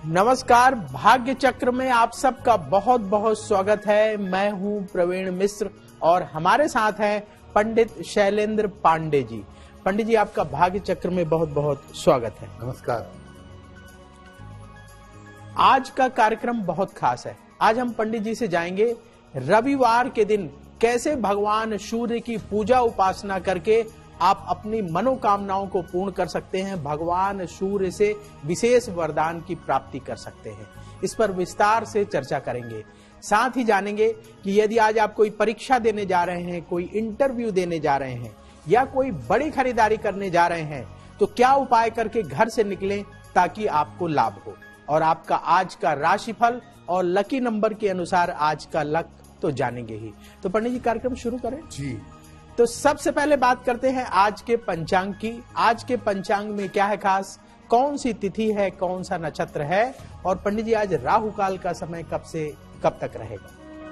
नमस्कार, भाग्य चक्र में आप सबका बहुत बहुत स्वागत है। मैं हूं प्रवीण मिश्र और हमारे साथ हैं पंडित शैलेंद्र पांडे जी। पंडित जी, आपका भाग्य चक्र में बहुत बहुत स्वागत है। नमस्कार। आज का कार्यक्रम बहुत खास है। आज हम पंडित जी से जाएंगे रविवार के दिन कैसे भगवान सूर्य की पूजा उपासना करके आप अपनी मनोकामनाओं को पूर्ण कर सकते हैं, भगवान सूर्य से विशेष वरदान की प्राप्ति कर सकते हैं। इस पर विस्तार से चर्चा करेंगे। साथ ही जानेंगे कि यदि आज आप कोई परीक्षा देने जा रहे हैं, कोई इंटरव्यू देने जा रहे हैं या कोई बड़ी खरीदारी करने जा रहे हैं तो क्या उपाय करके घर से निकलें ताकि आपको लाभ हो। और आपका आज का राशिफल और लकी नंबर के अनुसार आज का लक तो जानेंगे ही। तो पंडित जी, कार्यक्रम शुरू करें जी। तो सबसे पहले बात करते हैं आज के पंचांग की। आज के पंचांग में क्या है खास, कौन सी तिथि है, कौन सा नक्षत्र है, और पंडित जी आज राहु काल का समय कब से कब तक रहेगा।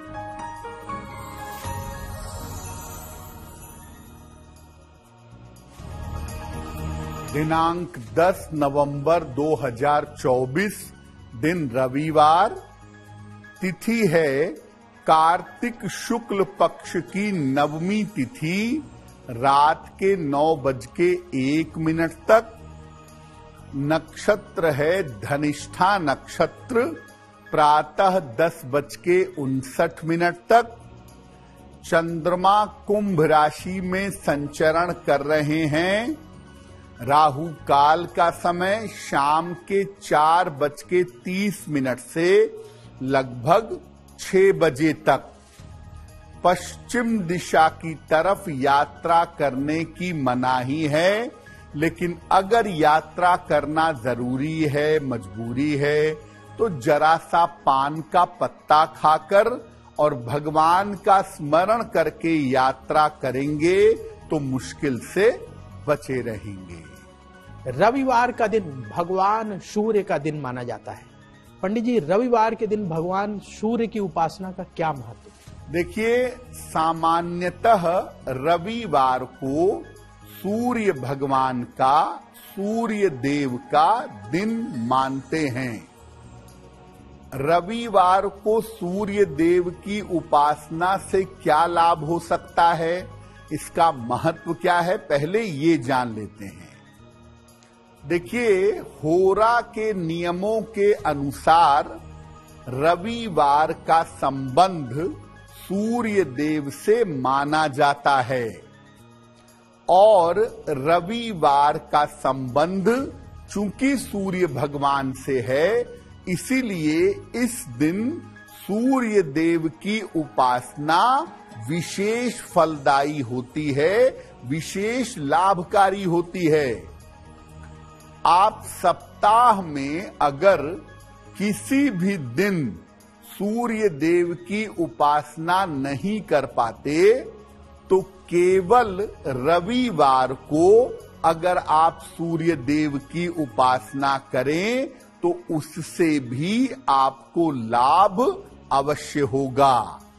दिनांक 10 नवंबर 2024, दिन रविवार, तिथि है कार्तिक शुक्ल पक्ष की नवमी तिथि, रात के 9:01 तक। नक्षत्र है धनिष्ठा नक्षत्र, प्रातः 10:59 तक। चंद्रमा कुंभ राशि में संचरण कर रहे हैं। राहु काल का समय शाम के 4:30 से लगभग 6 बजे तक। पश्चिम दिशा की तरफ यात्रा करने की मनाही है, लेकिन अगर यात्रा करना जरूरी है, मजबूरी है, तो जरा सा पान का पत्ता खाकर और भगवान का स्मरण करके यात्रा करेंगे तो मुश्किल से बचे रहेंगे। रविवार का दिन भगवान सूर्य का दिन माना जाता है। पंडित जी, रविवार के दिन भगवान सूर्य की उपासना का क्या महत्व है? देखिए, सामान्यतः रविवार को सूर्य भगवान का, सूर्य देव का दिन मानते हैं। रविवार को सूर्य देव की उपासना से क्या लाभ हो सकता है, इसका महत्व क्या है, पहले ये जान लेते हैं। देखिए, होरा के नियमों के अनुसार रविवार का संबंध सूर्य देव से माना जाता है और रविवार का संबंध चूंकि सूर्य भगवान से है, इसीलिए इस दिन सूर्य देव की उपासना विशेष फलदायी होती है, विशेष लाभकारी होती है। आप सप्ताह में अगर किसी भी दिन सूर्य देव की उपासना नहीं कर पाते तो केवल रविवार को अगर आप सूर्य देव की उपासना करें तो उससे भी आपको लाभ अवश्य होगा।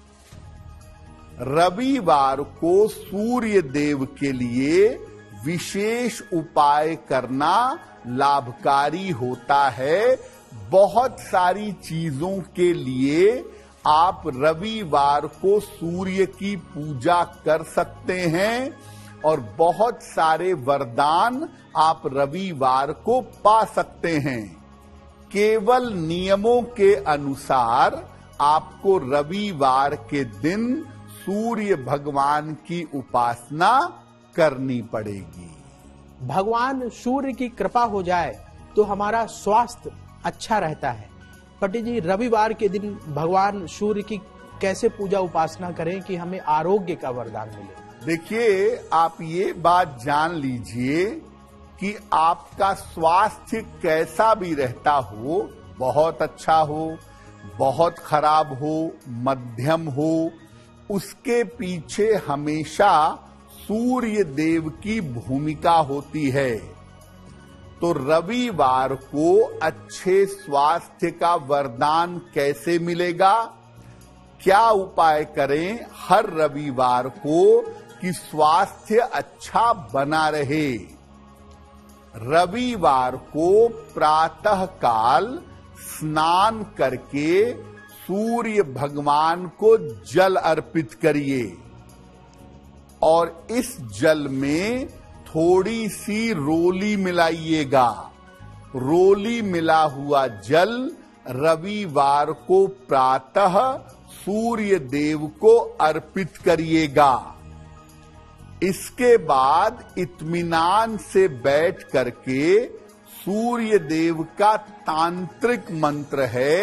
रविवार को सूर्य देव के लिए विशेष उपाय करना लाभकारी होता है। बहुत सारी चीजों के लिए आप रविवार को सूर्य की पूजा कर सकते हैं और बहुत सारे वरदान आप रविवार को पा सकते हैं। केवल नियमों के अनुसार आपको रविवार के दिन सूर्य भगवान की उपासना करनी पड़ेगी। भगवान सूर्य की कृपा हो जाए तो हमारा स्वास्थ्य अच्छा रहता है। पंडित जी, रविवार के दिन भगवान सूर्य की कैसे पूजा उपासना करें कि हमें आरोग्य का वरदान मिले? देखिए, आप ये बात जान लीजिए कि आपका स्वास्थ्य कैसा भी रहता हो, बहुत अच्छा हो, बहुत खराब हो, मध्यम हो, उसके पीछे हमेशा सूर्य देव की भूमिका होती है। तो रविवार को अच्छे स्वास्थ्य का वरदान कैसे मिलेगा, क्या उपाय करें हर रविवार को कि स्वास्थ्य अच्छा बना रहे। रविवार को प्रातः काल स्नान करके सूर्य भगवान को जल अर्पित करिए और इस जल में थोड़ी सी रोली मिलाइएगा। रोली मिला हुआ जल रविवार को प्रातः सूर्य देव को अर्पित करिएगा। इसके बाद इत्मीनान से बैठ करके सूर्य देव का तांत्रिक मंत्र है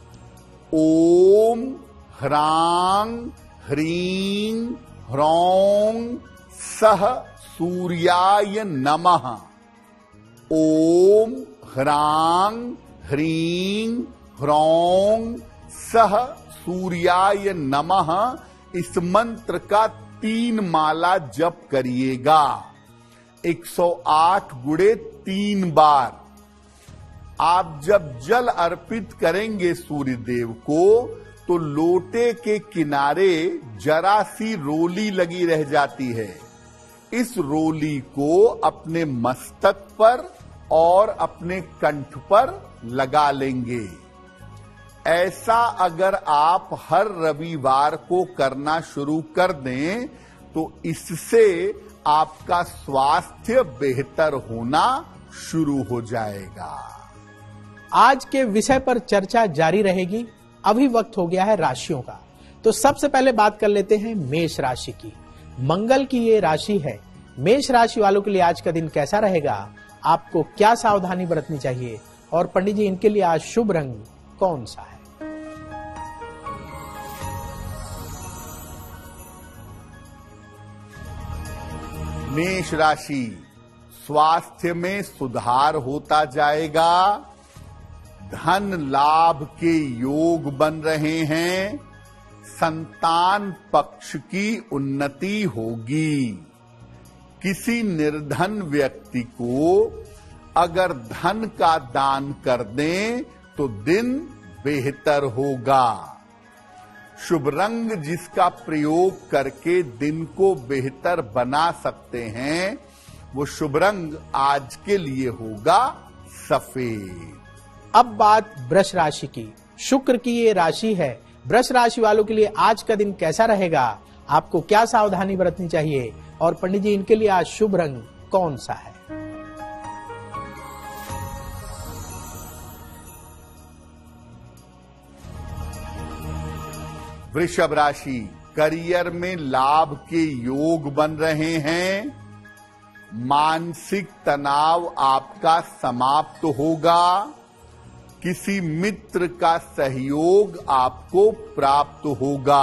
ओम ह्रांग ह्रीं ह्रौं सह सूर्याय नमः। ओम ह्रांग ह्रीं ह्रौं सह सूर्याय नमः। इस मंत्र का 3 माला जप करिएगा 108 गुणे 3 बार। आप जब जल अर्पित करेंगे सूर्य देव को तो लोटे के किनारे जरा सी रोली लगी रह जाती है। इस रोली को अपने मस्तक पर और अपने कंठ पर लगा लेंगे। ऐसा अगर आप हर रविवार को करना शुरू कर दें तो इससे आपका स्वास्थ्य बेहतर होना शुरू हो जाएगा। आज के विषय पर चर्चा जारी रहेगी। अभी वक्त हो गया है राशियों का। तो सबसे पहले बात कर लेते हैं मेष राशि की। मंगल की ये राशि है। मेष राशि वालों के लिए आज का दिन कैसा रहेगा, आपको क्या सावधानी बरतनी चाहिए और पंडित जी इनके लिए आज शुभ रंग कौन सा है? मेष राशि, स्वास्थ्य में सुधार होता जाएगा। धन लाभ के योग बन रहे हैं। संतान पक्ष की उन्नति होगी। किसी निर्धन व्यक्ति को अगर धन का दान कर दें तो दिन बेहतर होगा। शुभ रंग जिसका प्रयोग करके दिन को बेहतर बना सकते हैं वो शुभ रंग आज के लिए होगा सफेद। अब बात वृष राशि की। शुक्र की ये राशि है। वृष राशि वालों के लिए आज का दिन कैसा रहेगा, आपको क्या सावधानी बरतनी चाहिए और पंडित जी इनके लिए आज शुभ रंग कौन सा है? वृषभ राशि, करियर में लाभ के योग बन रहे हैं। मानसिक तनाव आपका समाप्त होगा। किसी मित्र का सहयोग आपको प्राप्त होगा।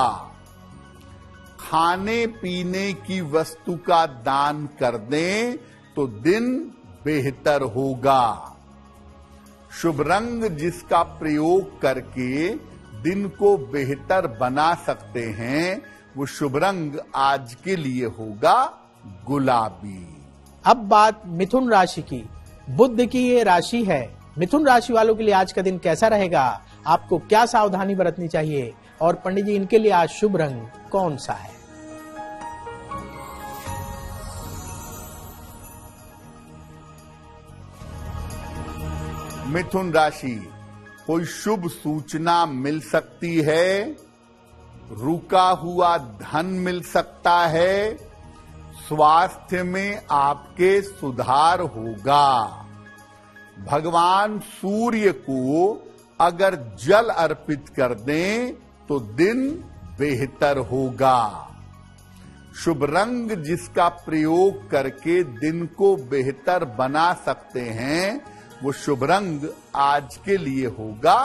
खाने पीने की वस्तु का दान कर दें तो दिन बेहतर होगा। शुभ रंग जिसका प्रयोग करके दिन को बेहतर बना सकते हैं वो शुभ रंग आज के लिए होगा गुलाबी। अब बात मिथुन राशि की। बुध की ये राशि है। मिथुन राशि वालों के लिए आज का दिन कैसा रहेगा, आपको क्या सावधानी बरतनी चाहिए और पंडित जी इनके लिए आज शुभ रंग कौन सा है? मिथुन राशि, कोई शुभ सूचना मिल सकती है। रुका हुआ धन मिल सकता है। स्वास्थ्य में आपके सुधार होगा। भगवान सूर्य को अगर जल अर्पित कर दें तो दिन बेहतर होगा। शुभ रंग जिसका प्रयोग करके दिन को बेहतर बना सकते हैं वो शुभ रंग आज के लिए होगा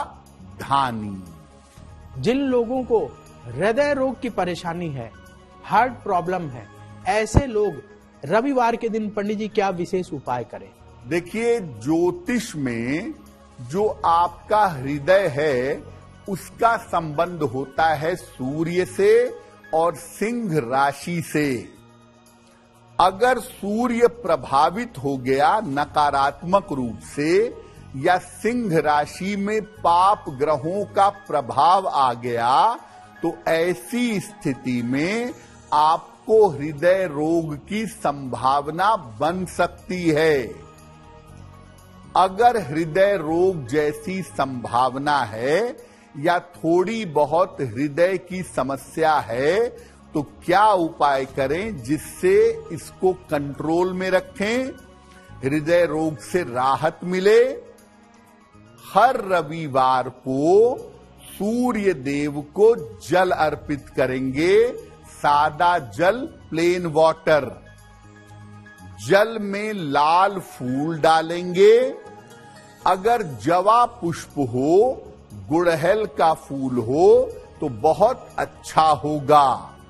धानी। जिन लोगों को हृदय रोग की परेशानी है, हार्ट प्रॉब्लम है, ऐसे लोग रविवार के दिन पंडित जी क्या विशेष उपाय करें? देखिए, ज्योतिष में जो आपका हृदय है उसका संबंध होता है सूर्य से और सिंह राशि से। अगर सूर्य प्रभावित हो गया नकारात्मक रूप से या सिंह राशि में पाप ग्रहों का प्रभाव आ गया तो ऐसी स्थिति में आपको हृदय रोग की संभावना बन सकती है। अगर हृदय रोग जैसी संभावना है या थोड़ी बहुत हृदय की समस्या है तो क्या उपाय करें जिससे इसको कंट्रोल में रखें, हृदय रोग से राहत मिले। हर रविवार को सूर्य देव को जल अर्पित करेंगे, सादा जल, प्लेन वाटर। जल में लाल फूल डालेंगे। अगर जवा पुष्प हो, गुड़हल का फूल हो तो बहुत अच्छा होगा।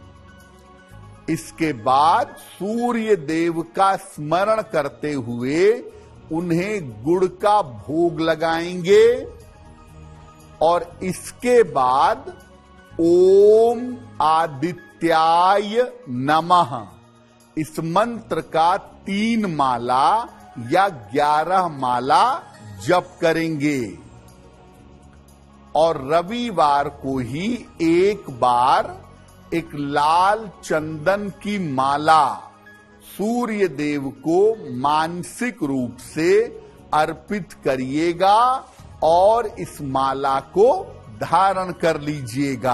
इसके बाद सूर्य देव का स्मरण करते हुए उन्हें गुड़ का भोग लगाएंगे और इसके बाद ओम आदित्याय नमः इस मंत्र का 3 माला या 11 माला जप करेंगे और रविवार को ही एक बार एक लाल चंदन की माला सूर्य देव को मानसिक रूप से अर्पित करिएगा और इस माला को धारण कर लीजिएगा।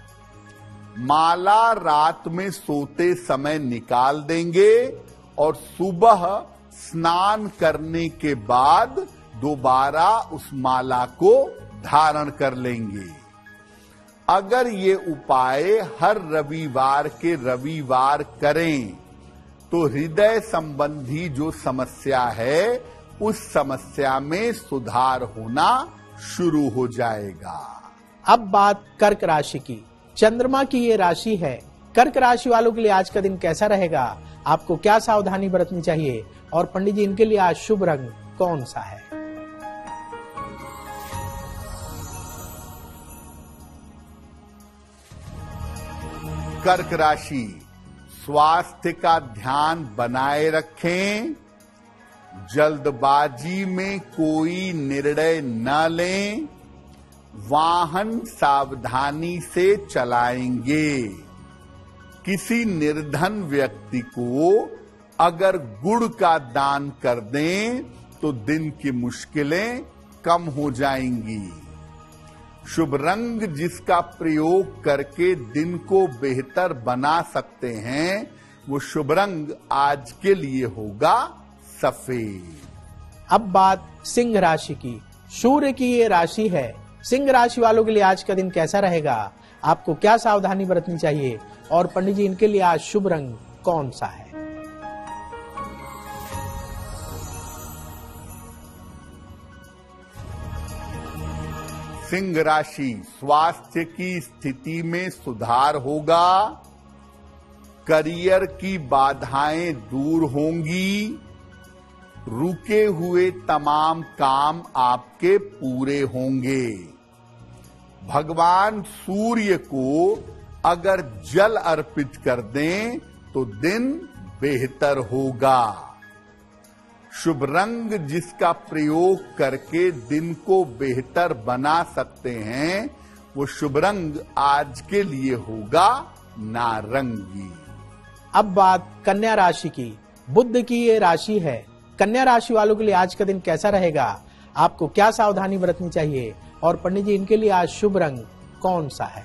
माला रात में सोते समय निकाल देंगे और सुबह स्नान करने के बाद दोबारा उस माला को धारण कर लेंगे। अगर ये उपाय हर रविवार के रविवार करें तो हृदय संबंधी जो समस्या है उस समस्या में सुधार होना शुरू हो जाएगा। अब बात कर्क राशि की। चंद्रमा की ये राशि है। कर्क राशि वालों के लिए आज का दिन कैसा रहेगा, आपको क्या सावधानी बरतनी चाहिए और पंडित जी इनके लिए आज शुभ रंग कौन सा है? कर्क राशि, स्वास्थ्य का ध्यान बनाए रखें। जल्दबाजी में कोई निर्णय न लें। वाहन सावधानी से चलाएंगे। किसी निर्धन व्यक्ति को अगर गुड़ का दान कर दें तो दिन की मुश्किलें कम हो जाएंगी। शुभ रंग जिसका प्रयोग करके दिन को बेहतर बना सकते हैं वो शुभ रंग आज के लिए होगा सफेद। अब बात सिंह राशि की। सूर्य की ये राशि है। सिंह राशि वालों के लिए आज का दिन कैसा रहेगा, आपको क्या सावधानी बरतनी चाहिए और पंडित जी इनके लिए आज शुभ रंग कौन सा है? सिंह राशि, स्वास्थ्य की स्थिति में सुधार होगा। करियर की बाधाएं दूर होंगी। रुके हुए तमाम काम आपके पूरे होंगे। भगवान सूर्य को अगर जल अर्पित कर दें तो दिन बेहतर होगा। शुभ रंग जिसका प्रयोग करके दिन को बेहतर बना सकते हैं वो शुभ रंग आज के लिए होगा नारंगी। अब बात कन्या राशि की। बुध की ये राशि है। कन्या राशि वालों के लिए आज का दिन कैसा रहेगा, आपको क्या सावधानी बरतनी चाहिए और पंडित जी इनके लिए आज शुभ रंग कौन सा है?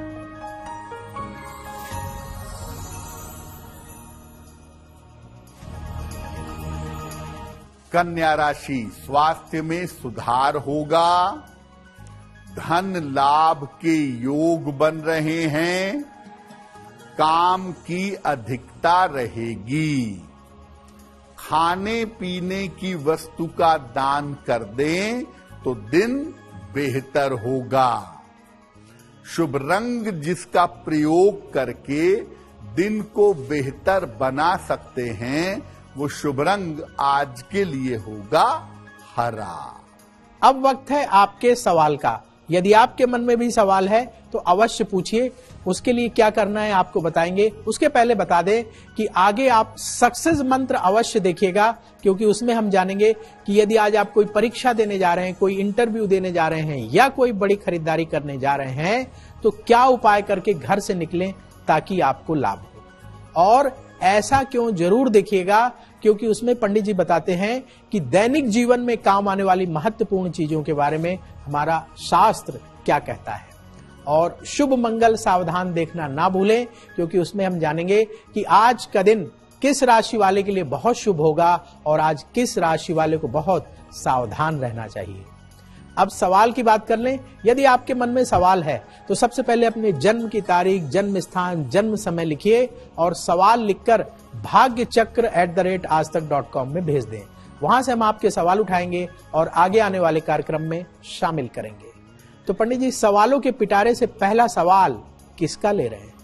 कन्या राशि, स्वास्थ्य में सुधार होगा। धन लाभ के योग बन रहे हैं। काम की अधिकता रहेगी। खाने पीने की वस्तु का दान कर दें तो दिन बेहतर होगा। शुभ रंग जिसका प्रयोग करके दिन को बेहतर बना सकते हैं वो शुभ रंग आज के लिए होगा हरा। अब वक्त है आपके सवाल का। यदि आपके मन में भी सवाल है तो अवश्य पूछिए। उसके लिए क्या करना है आपको बताएंगे। उसके पहले बता दें कि आगे आप सक्सेस मंत्र अवश्य देखिएगा, क्योंकि उसमें हम जानेंगे कि यदि आज आप कोई परीक्षा देने जा रहे हैं, कोई इंटरव्यू देने जा रहे हैं या कोई बड़ी खरीदारी करने जा रहे हैं तो क्या उपाय करके घर से निकलें ताकि आपको लाभ हो। और ऐसा क्यों, जरूर देखिएगा, क्योंकि उसमें पंडित जी बताते हैं कि दैनिक जीवन में काम आने वाली महत्वपूर्ण चीजों के बारे में हमारा शास्त्र क्या कहता है। और शुभ मंगल सावधान देखना ना भूलें, क्योंकि उसमें हम जानेंगे कि आज का दिन किस राशि वाले के लिए बहुत शुभ होगा और आज किस राशि वाले को बहुत सावधान रहना चाहिए। अब सवाल की बात कर लें। यदि आपके मन में सवाल है तो सबसे पहले अपने जन्म की तारीख, जन्म स्थान, जन्म समय लिखिए और सवाल लिखकर भाग्यचक्र@aajtak.com में भेज दें। वहां से हम आपके सवाल उठाएंगे और आगे आने वाले कार्यक्रम में शामिल करेंगे। तो पंडित जी, सवालों के पिटारे से पहला सवाल किसका ले रहे हैं?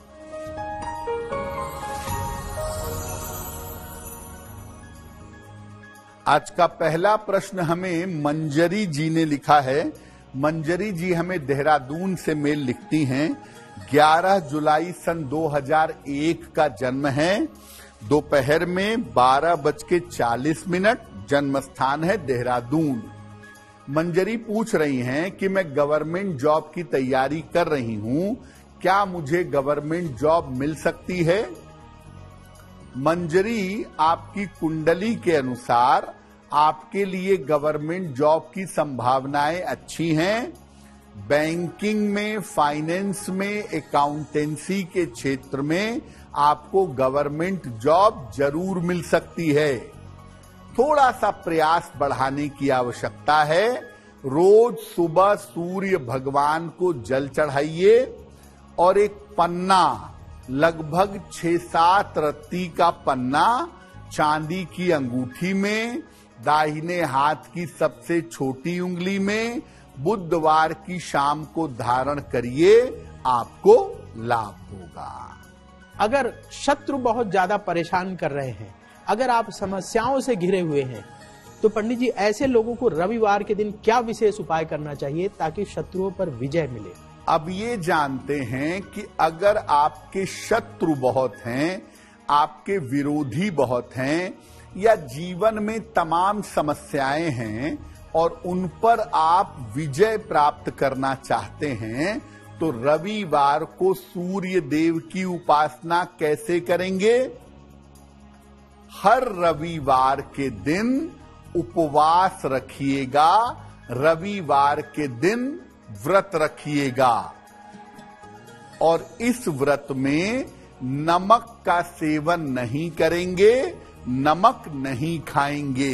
आज का पहला प्रश्न हमें मंजरी जी ने लिखा है। मंजरी जी हमें देहरादून से मेल लिखती हैं। 11 जुलाई सन 2001 का जन्म है। दोपहर में 12:40 जन्म स्थान है देहरादून। मंजरी पूछ रही हैं कि मैं गवर्नमेंट जॉब की तैयारी कर रही हूं, क्या मुझे गवर्नमेंट जॉब मिल सकती है? मंजरी, आपकी कुंडली के अनुसार आपके लिए गवर्नमेंट जॉब की संभावनाएं अच्छी हैं। बैंकिंग में, फाइनेंस में, अकाउंटेंसी के क्षेत्र में आपको गवर्नमेंट जॉब जरूर मिल सकती है। थोड़ा सा प्रयास बढ़ाने की आवश्यकता है। रोज सुबह सूर्य भगवान को जल चढ़ाइए और एक पन्ना, लगभग 6-7 रत्ती का पन्ना चांदी की अंगूठी में, दाहिने हाथ की सबसे छोटी उंगली में, बुधवार की शाम को धारण करिए, आपको लाभ होगा। अगर शत्रु बहुत ज्यादा परेशान कर रहे हैं, अगर आप समस्याओं से घिरे हुए हैं, तो पंडित जी ऐसे लोगों को रविवार के दिन क्या विशेष उपाय करना चाहिए ताकि शत्रुओं पर विजय मिले? अब ये जानते हैं कि अगर आपके शत्रु बहुत हैं, आपके विरोधी बहुत हैं, या जीवन में तमाम समस्याएं हैं और उन पर आप विजय प्राप्त करना चाहते हैं, तो रविवार को सूर्य देव की उपासना कैसे करेंगे? हर रविवार के दिन उपवास रखिएगा, रविवार के दिन व्रत रखिएगा और इस व्रत में नमक का सेवन नहीं करेंगे, नमक नहीं खाएंगे।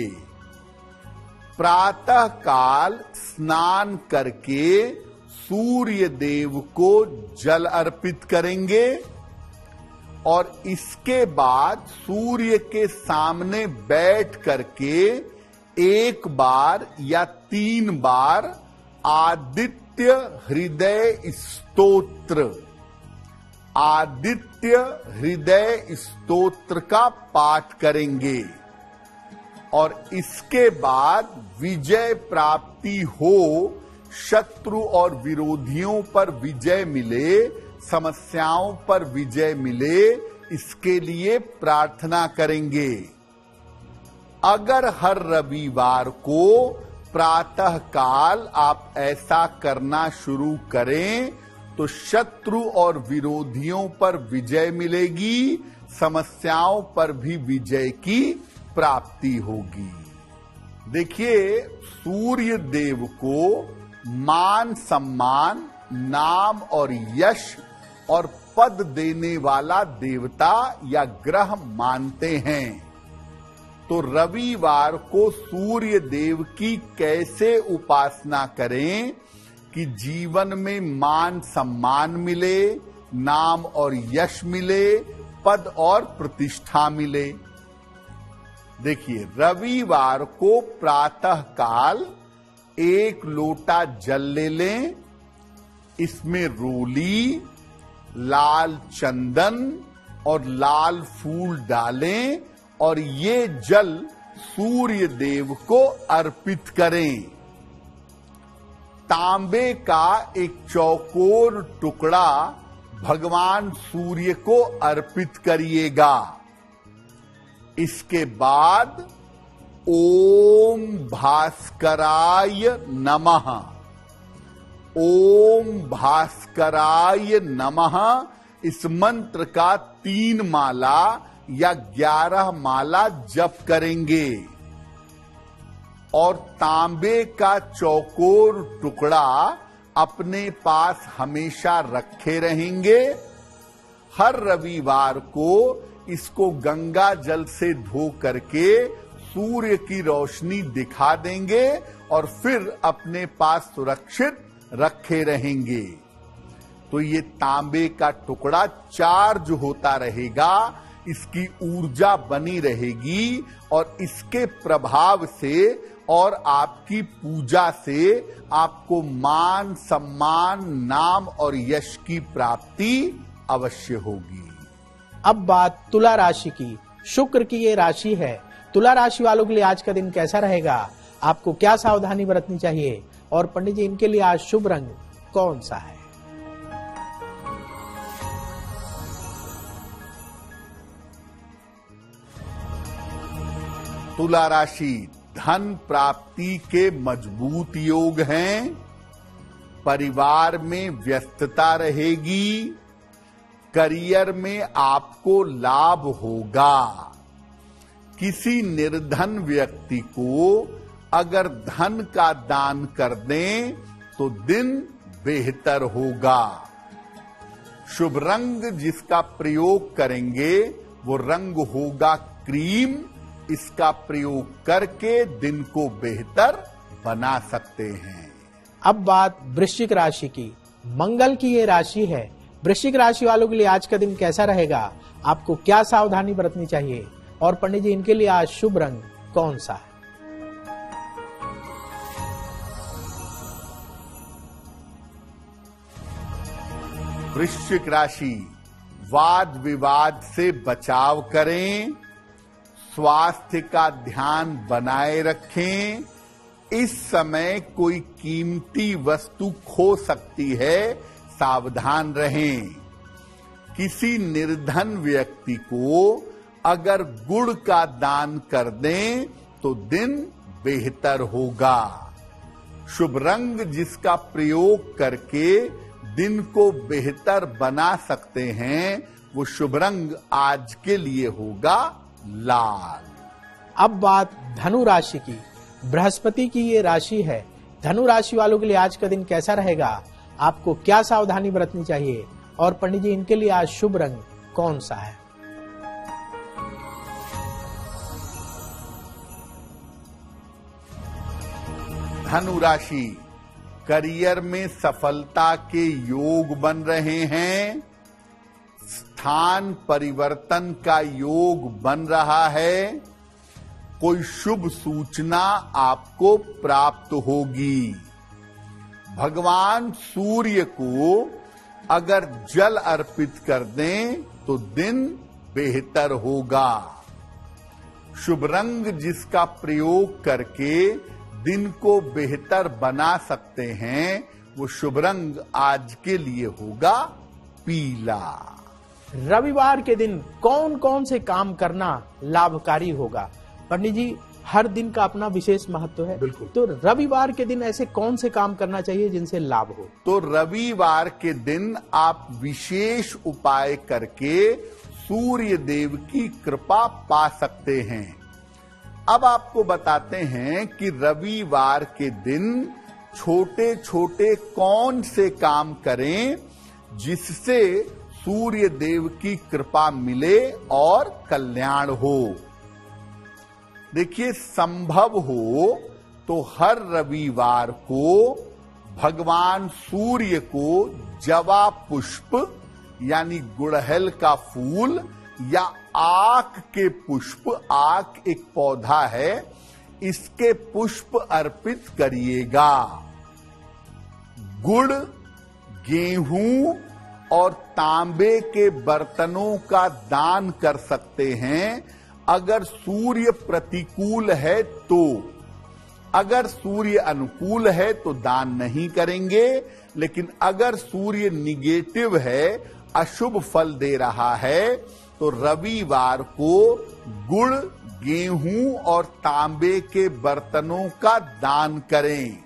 प्रातः काल स्नान करके सूर्य देव को जल अर्पित करेंगे और इसके बाद सूर्य के सामने बैठ करके 1 बार या 3 बार आदित्य हृदय स्तोत्र, आदित्य हृदय स्तोत्र का पाठ करेंगे और इसके बाद विजय प्राप्ति हो, शत्रु और विरोधियों पर विजय मिले, समस्याओं पर विजय मिले, इसके लिए प्रार्थना करेंगे। अगर हर रविवार को प्रातः काल आप ऐसा करना शुरू करें तो शत्रु और विरोधियों पर विजय मिलेगी, समस्याओं पर भी विजय की प्राप्ति होगी। देखिए, सूर्य देव को मान सम्मान, नाम और यश और पद देने वाला देवता या ग्रह मानते हैं। तो रविवार को सूर्य देव की कैसे उपासना करें कि जीवन में मान सम्मान मिले, नाम और यश मिले, पद और प्रतिष्ठा मिले? देखिए, रविवार को प्रातः काल 1 लोटा जल ले लें, इसमें रोली, लाल चंदन और लाल फूल डालें और ये जल सूर्य देव को अर्पित करें। तांबे का एक चौकोर टुकड़ा भगवान सूर्य को अर्पित करिएगा। इसके बाद ओम भास्कराय नमः, ओम भास्कराय नमः, इस मंत्र का 3 माला या 11 माला जप करेंगे और तांबे का चौकोर टुकड़ा अपने पास हमेशा रखे रहेंगे। हर रविवार को इसको गंगा जल से धो करके सूर्य की रोशनी दिखा देंगे और फिर अपने पास सुरक्षित रखे रहेंगे। तो ये तांबे का टुकड़ा चार्ज होता रहेगा, इसकी ऊर्जा बनी रहेगी और इसके प्रभाव से और आपकी पूजा से आपको मान, सम्मान, नाम और यश की प्राप्ति अवश्य होगी। अब बात तुला राशि की। शुक्र की ये राशि है। तुला राशि वालों के लिए आज का दिन कैसा रहेगा? आपको क्या सावधानी बरतनी चाहिए? और पंडित जी, इनके लिए आज शुभ रंग कौन सा है? तुला राशि, धन प्राप्ति के मजबूत योग हैं। परिवार में व्यस्तता रहेगी। करियर में आपको लाभ होगा। किसी निर्धन व्यक्ति को अगर धन का दान कर दें तो दिन बेहतर होगा। शुभ रंग जिसका प्रयोग करेंगे वो रंग होगा क्रीम। इसका प्रयोग करके दिन को बेहतर बना सकते हैं। अब बात वृश्चिक राशि की। मंगल की ये राशि है। वृश्चिक राशि वालों के लिए आज का दिन कैसा रहेगा? आपको क्या सावधानी बरतनी चाहिए? और पंडित जी, इनके लिए आज शुभ रंग कौन सा है? वृश्चिक राशि, वाद विवाद से बचाव करें। स्वास्थ्य का ध्यान बनाए रखें। इस समय कोई कीमती वस्तु खो सकती है, सावधान रहें। किसी निर्धन व्यक्ति को अगर गुड़ का दान कर दें तो दिन बेहतर होगा। शुभ रंग जिसका प्रयोग करके दिन को बेहतर बना सकते हैं वो शुभ रंग आज के लिए होगा लाल। अब बात धनु राशि की। बृहस्पति की ये राशि है। धनु राशि वालों के लिए आज का दिन कैसा रहेगा? आपको क्या सावधानी बरतनी चाहिए? और पंडित जी, इनके लिए आज शुभ रंग कौन सा है? धनु राशि, करियर में सफलता के योग बन रहे हैं। स्थान परिवर्तन का योग बन रहा है। कोई शुभ सूचना आपको प्राप्त होगी। भगवान सूर्य को अगर जल अर्पित कर दें तो दिन बेहतर होगा। शुभ रंग जिसका प्रयोग करके दिन को बेहतर बना सकते हैं वो शुभ रंग आज के लिए होगा पीला। रविवार के दिन कौन कौन से काम करना लाभकारी होगा? पंडित जी, हर दिन का अपना विशेष महत्व है। बिल्कुल। तो रविवार के दिन ऐसे कौन से काम करना चाहिए जिनसे लाभ हो? तो रविवार के दिन आप विशेष उपाय करके सूर्य देव की कृपा पा सकते हैं। अब आपको बताते हैं कि रविवार के दिन छोटे छोटे कौन से काम करें जिससे सूर्य देव की कृपा मिले और कल्याण हो। देखिए, संभव हो तो हर रविवार को भगवान सूर्य को जवा पुष्प यानी गुड़हल का फूल या आक के पुष्प, आक एक पौधा है, इसके पुष्प अर्पित करिएगा। गुड़, गेहूं और तांबे के बर्तनों का दान कर सकते हैं अगर सूर्य प्रतिकूल है तो। अगर सूर्य अनुकूल है तो दान नहीं करेंगे, लेकिन अगर सूर्य निगेटिव है, अशुभ फल दे रहा है, तो रविवार को गुड़, गेहूं और तांबे के बर्तनों का दान करें।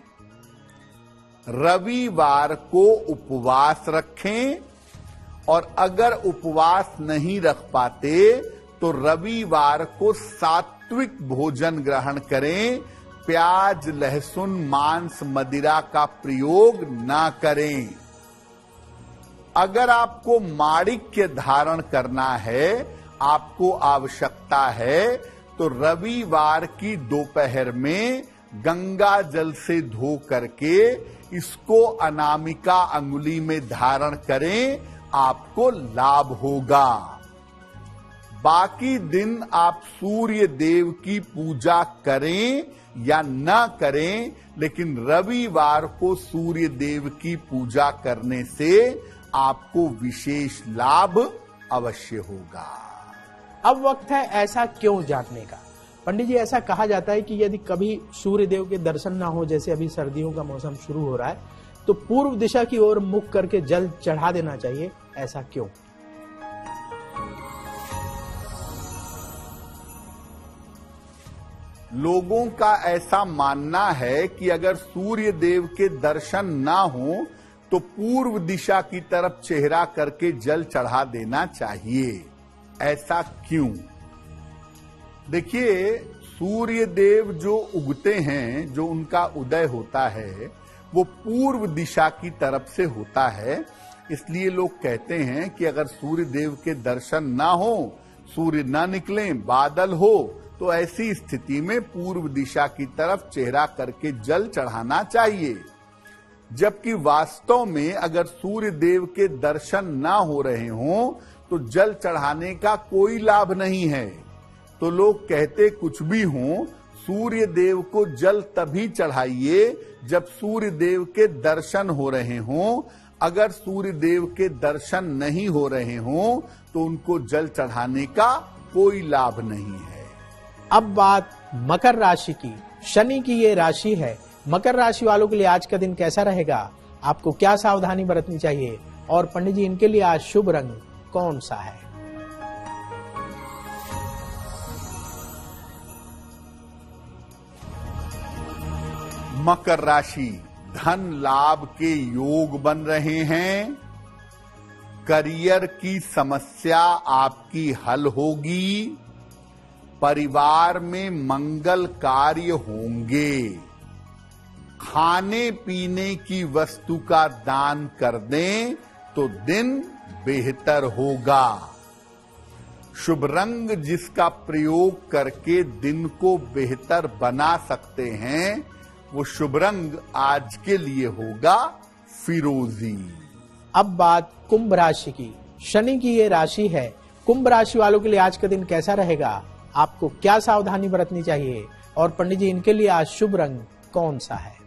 रविवार को उपवास रखें और अगर उपवास नहीं रख पाते तो रविवार को सात्विक भोजन ग्रहण करें, प्याज, लहसुन, मांस, मदिरा का प्रयोग ना करें। अगर आपको माणिक्य धारण करना है, आपको आवश्यकता है, तो रविवार की दोपहर में गंगा जल से धो करके इसको अनामिका अंगुली में धारण करें, आपको लाभ होगा। बाकी दिन आप सूर्य देव की पूजा करें या न करें, लेकिन रविवार को सूर्य देव की पूजा करने से आपको विशेष लाभ अवश्य होगा। अब वक्त है ऐसा क्यों जानने का। पंडित जी, ऐसा कहा जाता है कि यदि कभी सूर्य देव के दर्शन ना हो, जैसे अभी सर्दियों का मौसम शुरू हो रहा है, तो पूर्व दिशा की ओर मुख करके जल चढ़ा देना चाहिए। ऐसा क्यों? लोगों का ऐसा मानना है कि अगर सूर्य देव के दर्शन ना हो तो पूर्व दिशा की तरफ चेहरा करके जल चढ़ा देना चाहिए। ऐसा क्यों? देखिए, सूर्य देव जो उगते हैं, जो उनका उदय होता है, वो पूर्व दिशा की तरफ से होता है। इसलिए लोग कहते हैं कि अगर सूर्य देव के दर्शन ना हो, सूर्य ना निकले, बादल हो, तो ऐसी स्थिति में पूर्व दिशा की तरफ चेहरा करके जल चढ़ाना चाहिए। जबकि वास्तव में अगर सूर्य देव के दर्शन ना हो रहे हों तो जल चढ़ाने का कोई लाभ नहीं है। तो लोग कहते कुछ भी हों, सूर्य देव को जल तभी चढ़ाइए जब सूर्य देव के दर्शन हो रहे हों। अगर सूर्य देव के दर्शन नहीं हो रहे हों तो उनको जल चढ़ाने का कोई लाभ नहीं है। अब बात मकर राशि की। शनि की ये राशि है। मकर राशि वालों के लिए आज का दिन कैसा रहेगा? आपको क्या सावधानी बरतनी चाहिए? और पंडित जी, इनके लिए आज शुभ रंग कौन सा है? मकर राशि, धन लाभ के योग बन रहे हैं। करियर की समस्या आपकी हल होगी। परिवार में मंगल कार्य होंगे। खाने पीने की वस्तु का दान कर दें तो दिन बेहतर होगा। शुभ रंग जिसका प्रयोग करके दिन को बेहतर बना सकते हैं, वो शुभ रंग आज के लिए होगा फिरोजी। अब बात कुंभ राशि की। शनि की ये राशि है। कुंभ राशि वालों के लिए आज का दिन कैसा रहेगा? आपको क्या सावधानी बरतनी चाहिए? और पंडित जी, इनके लिए आज शुभ रंग कौन सा है?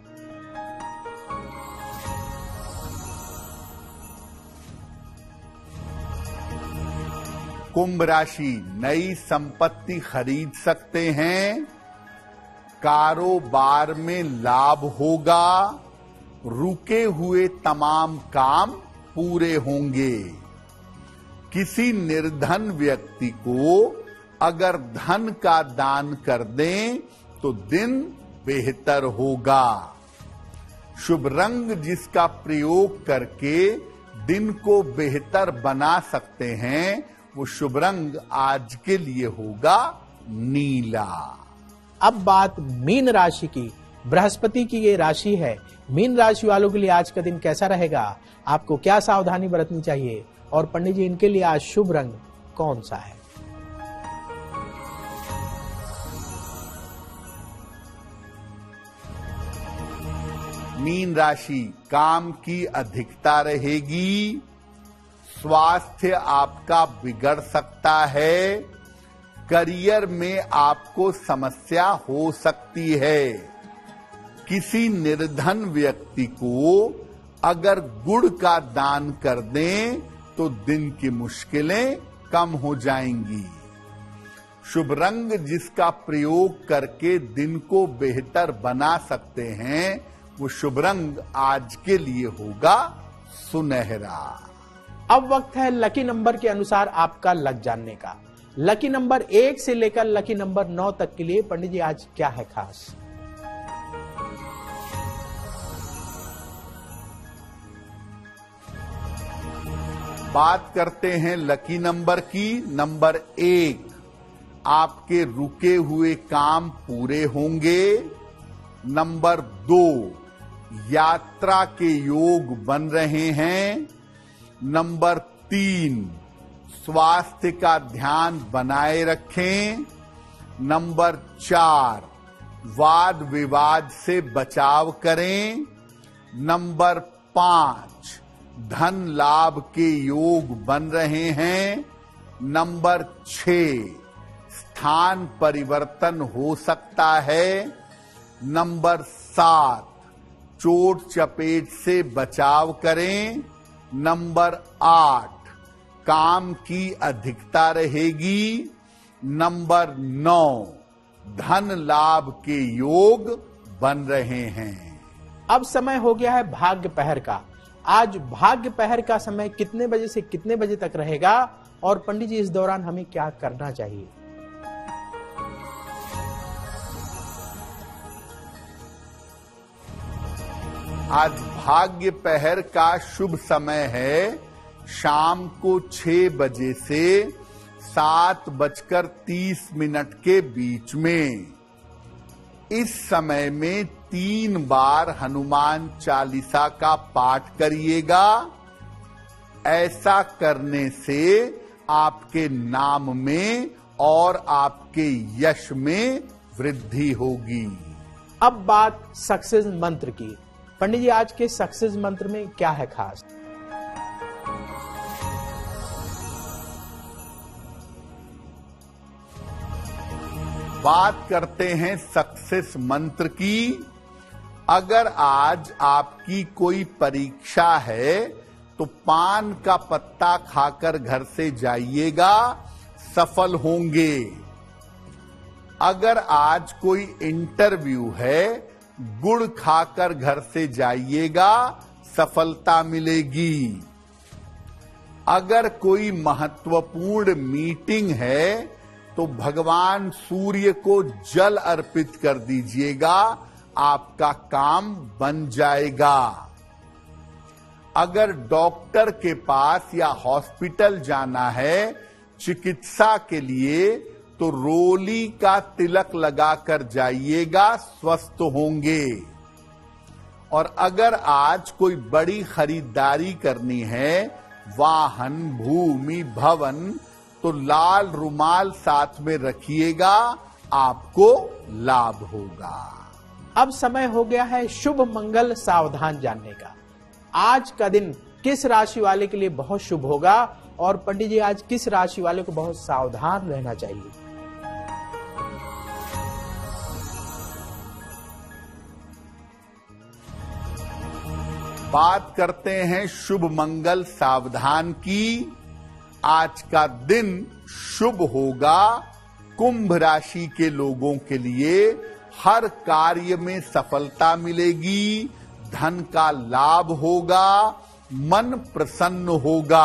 कुंभ राशि, नई संपत्ति खरीद सकते हैं। कारोबार में लाभ होगा। रुके हुए तमाम काम पूरे होंगे। किसी निर्धन व्यक्ति को अगर धन का दान कर दें तो दिन बेहतर होगा। शुभ रंग जिसका प्रयोग करके दिन को बेहतर बना सकते हैं, वो शुभ रंग आज के लिए होगा नीला। अब बात मीन राशि की। बृहस्पति की ये राशि है। मीन राशि वालों के लिए आज का दिन कैसा रहेगा? आपको क्या सावधानी बरतनी चाहिए? और पंडित जी, इनके लिए आज शुभ रंग कौन सा है? मीन राशि, काम की अधिकता रहेगी। स्वास्थ्य आपका बिगड़ सकता है। करियर में आपको समस्या हो सकती है। किसी निर्धन व्यक्ति को अगर गुड़ का दान कर दें तो दिन की मुश्किलें कम हो जाएंगी। शुभ रंग जिसका प्रयोग करके दिन को बेहतर बना सकते हैं, वो शुभ रंग आज के लिए होगा सुनहरा। अब वक्त है लकी नंबर के अनुसार आपका लक जानने का। लकी नंबर 1 से लेकर लकी नंबर 9 तक के लिए पंडित जी आज क्या है खास? बात करते हैं लकी नंबर की। नंबर 1, आपके रुके हुए काम पूरे होंगे। नंबर 2, यात्रा के योग बन रहे हैं। नंबर 3, स्वास्थ्य का ध्यान बनाए रखें। नंबर 4, वाद विवाद से बचाव करें। नंबर 5, धन लाभ के योग बन रहे हैं। नंबर 6, स्थान परिवर्तन हो सकता है। नंबर 7, चोट चपेट से बचाव करें। नंबर 8, काम की अधिकता रहेगी। नंबर 9, धन लाभ के योग बन रहे हैं। अब समय हो गया है भाग्य पहर का। आज भाग्य पहर का समय कितने बजे से कितने बजे तक रहेगा और पंडित जी इस दौरान हमें क्या करना चाहिए? आज भाग्य पहर का शुभ समय है शाम को 6 बजे से 7:30 के बीच में। इस समय में 3 बार हनुमान चालीसा का पाठ करिएगा। ऐसा करने से आपके नाम में और आपके यश में वृद्धि होगी। अब बात सक्सेस मंत्र की। पंडित जी आज के सक्सेस मंत्र में क्या है खास? बात करते हैं सक्सेस मंत्र की। अगर आज आपकी कोई परीक्षा है तो पान का पत्ता खाकर घर से जाइएगा, सफल होंगे। अगर आज कोई इंटरव्यू है, गुड़ खाकर घर से जाइएगा, सफलता मिलेगी। अगर कोई महत्वपूर्ण मीटिंग है तो भगवान सूर्य को जल अर्पित कर दीजिएगा, आपका काम बन जाएगा। अगर डॉक्टर के पास या हॉस्पिटल जाना है चिकित्सा के लिए तो रोली का तिलक लगाकर जाइएगा, स्वस्थ होंगे। और अगर आज कोई बड़ी खरीदारी करनी है, वाहन, भूमि, भवन, तो लाल रुमाल साथ में रखिएगा, आपको लाभ होगा। अब समय हो गया है शुभ मंगल सावधान जानने का। आज का दिन किस राशि वाले के लिए बहुत शुभ होगा और पंडित जी आज किस राशि वाले को बहुत सावधान रहना चाहिए? बात करते हैं शुभ मंगल सावधान की। आज का दिन शुभ होगा कुंभ राशि के लोगों के लिए। हर कार्य में सफलता मिलेगी, धन का लाभ होगा, मन प्रसन्न होगा।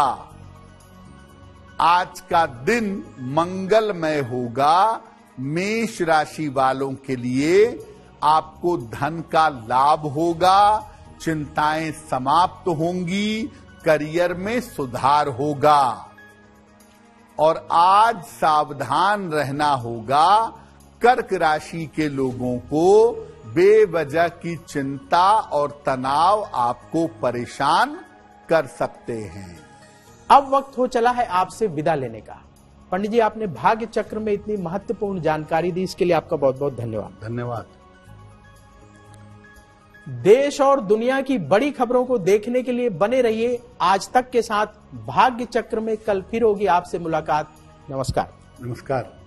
आज का दिन मंगलमय होगा मेष राशि वालों के लिए। आपको धन का लाभ होगा, चिंताएं समाप्त होंगी, करियर में सुधार होगा। और आज सावधान रहना होगा कर्क राशि के लोगों को। बेवजह की चिंता और तनाव आपको परेशान कर सकते हैं। अब वक्त हो चला है आपसे विदा लेने का। पंडित जी आपने भाग्य चक्र में इतनी महत्वपूर्ण जानकारी दी, इसके लिए आपका बहुत बहुत धन्यवाद। धन्यवाद। देश और दुनिया की बड़ी खबरों को देखने के लिए बने रहिए आज तक के साथ। भाग्य चक्र में कल फिर होगी आपसे मुलाकात। नमस्कार। नमस्कार।